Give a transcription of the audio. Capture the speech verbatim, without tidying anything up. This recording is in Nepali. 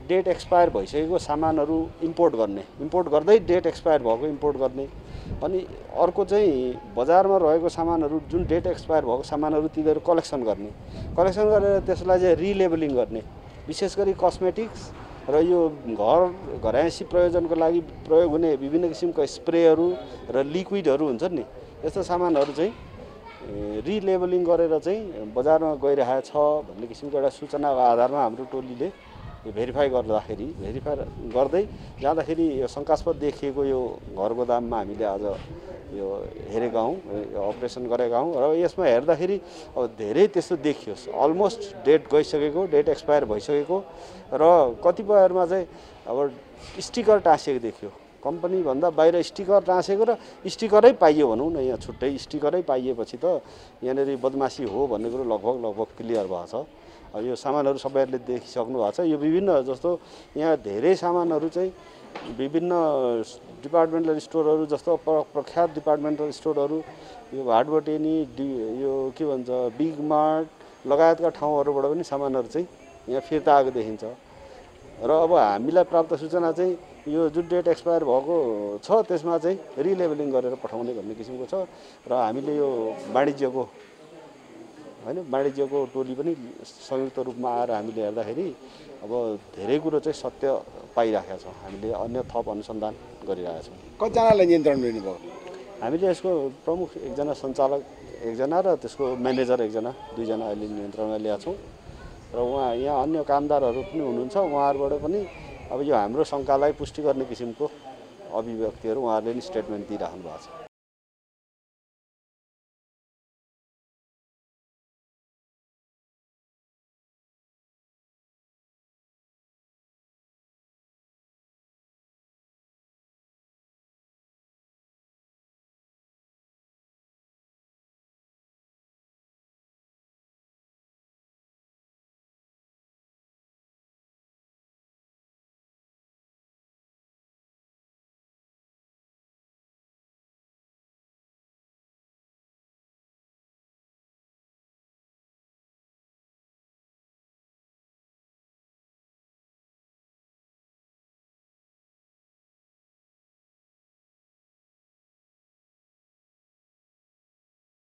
डेट एक्सपायर भइसकेको सामानहरू इम्पोर्ट गर्ने इम्पोर्ट गर्दै डेट एक्सपायर भएको इम्पोर्ट गर्ने अनि अर्को चाहिँ बजारमा रहेको सामानहरू जुन डेट एक्सपायर भएको सामानहरू तिनीहरू कलेक्सन गर्ने कलेक्सन गरेर त्यसलाई चाहिँ रिलेबलिङ गर्ने विशेष गरी कस्मेटिक्स र यो घर घरायसी प्रयोजनको लागि प्रयोग हुने विभिन्न किसिमका स्प्रेहरू र लिक्विडहरू हुन्छ नि यस्तो सामानहरू चाहिँ रिलेबलिङ गरेर चाहिँ बजारमा गइरहेको छ भन्ने किसिमको एउटा सूचनाको आधारमा हाम्रो टोलीले भेरिफाई गर्दाखेरि भेरिफाई गर्दै जाँदाखेरि यो शङ्कास्पद देखिएको यो घर गोदाममा हामीले आज यो हेरेका हौँ अपरेसन गरेका हौँ र यसमा हेर्दाखेरि अब धेरै त्यस्तो देखियो अलमोस्ट डेट गइसकेको डेट एक्सपायर भइसकेको र कतिपयहरूमा चाहिँ अब स्टिकर टाँसिएको देखियो कम्पनी भन्दा बाहिर स्टिकर टाँसेको र स्टिकरै पाइयो भनौँ न यहाँ छुट्टै स्टिकरै पाइएपछि त यहाँनिर बदमासी हो भन्ने कुरो लगभग लगभग क्लियर भएको छ अब यो सामानहरू सबैहरूले देखिसक्नु भएको छ यो विभिन्न जस्तो यहाँ धेरै सामानहरू चाहिँ विभिन्न डिपार्टमेन्टल स्टोरहरू जस्तो प्रख्यात डिपार्टमेन्टल स्टोरहरू यो हाटबटेनी डि यो के भन्छ बिग मार्ट लगायतका ठाउँहरूबाट पनि सामानहरू चाहिँ यहाँ फिर्ता आएको देखिन्छ र अब हामीलाई प्राप्त सूचना चाहिँ यो जुन डेट एक्सपायर भएको छ त्यसमा चाहिँ रिलेबलिङ गरेर पठाउने भन्ने किसिमको छ र हामीले यो वाणिज्यको हैन वाणिज्यको टोली पनि संयुक्त रूपमा आएर हामीले हेर्दाखेरि अब धेरै कुरो चाहिँ सत्य पाइराखेका छौँ हामीले अन्य थप अनुसन्धान गरिरहेका छौँ। कतिजनालाई नियन्त्रण लिनुभयो? हामीले यसको प्रमुख एकजना सञ्चालक एकजना र त्यसको म्यानेजर एकजना दुईजना अहिले नियन्त्रणमा ल्याएको छौँ र उहाँ यहाँ अन्य कामदारहरू पनि हुनुहुन्छ उहाँहरूबाट पनि अब यो हाम्रो शङ्कालाई पुष्टि गर्ने किसिमको अभिव्यक्तिहरू उहाँहरूले नि स्टेटमेन्ट दिइराख्नु भएको छ।